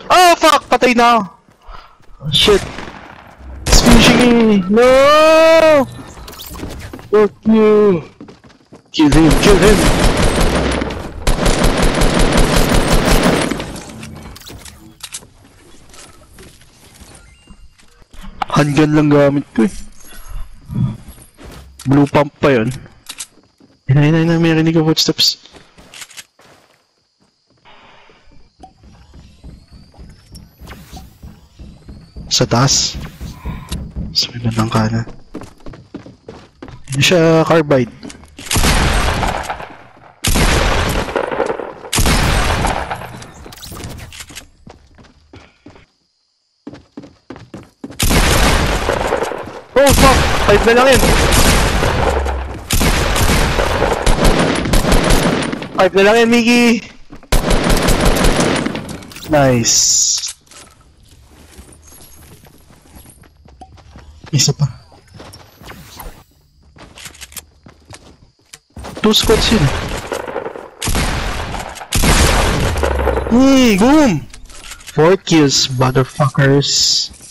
Oh fuck! Patay na ako! Oh, shit! It's finishing me! No! Fuck you! Kill him! Kill him! Handgun lang gamit ko eh. Blue pump pa yun. Inay, may rinig ang footsteps. Sa taas. Sa may bandang kanan. Hindi siya carbide. Oh fuck! 5 na lang yun! 5 na lang yan, Mickey! Nice! Isa pa. 2 squads yun. Hey, boom! 4 kills, motherfuckers!